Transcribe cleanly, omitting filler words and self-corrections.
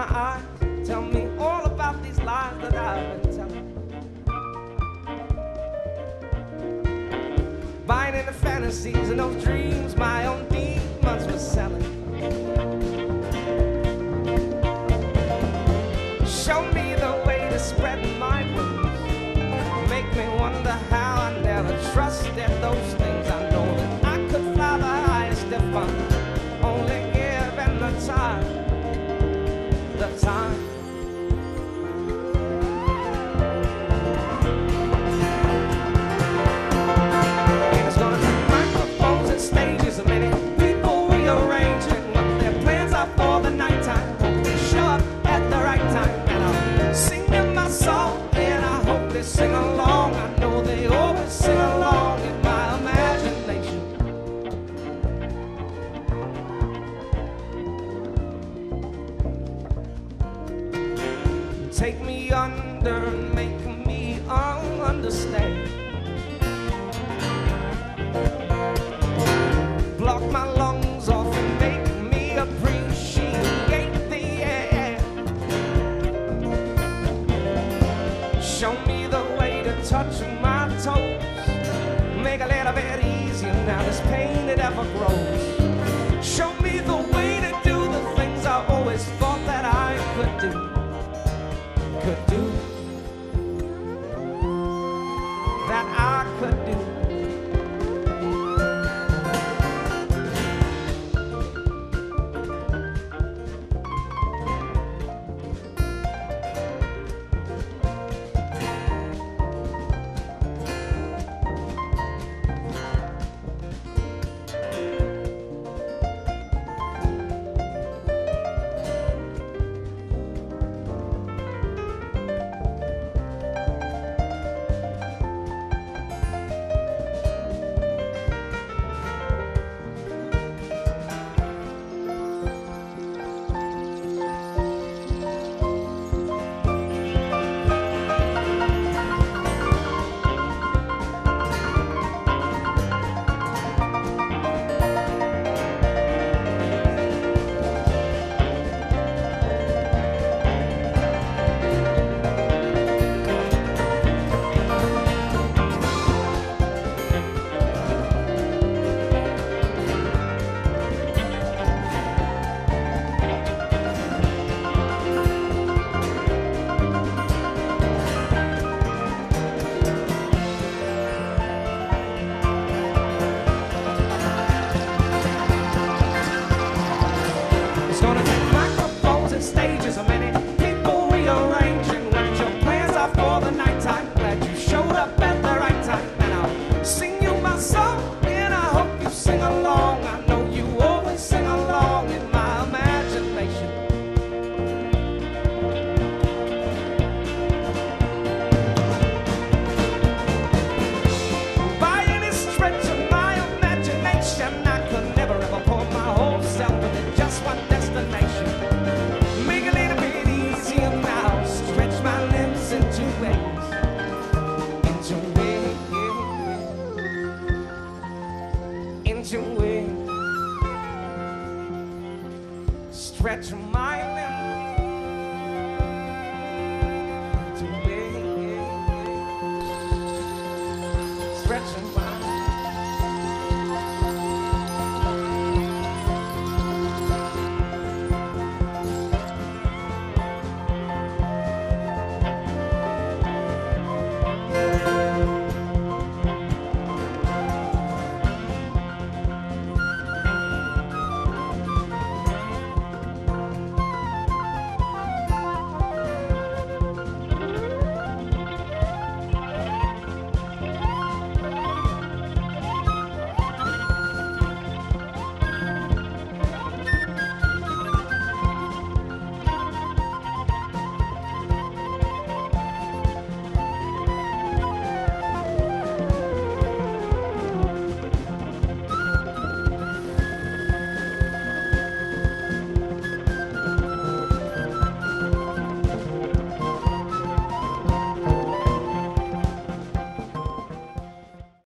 my eyes, tell me all about these lies that I've been telling. Buying into fantasies and those dreams my own demons were selling. Show me the way to spread my wings. Make me wonder how I never trusted those things. I know that I could fly the highest if I'm only given the time. The time. And it's gonna take microphones and stages, and many people rearranging what their plans are for the nighttime. Hope they show up at the right time, and I'm singing my song, and I hope they sing along. I know they always sing along in my imagination. Take me under and make me understand. Block my lungs off and make me appreciate the air. Show me the way to touch my toes. Make a little bit easier now this pain it ever grows. Show me the way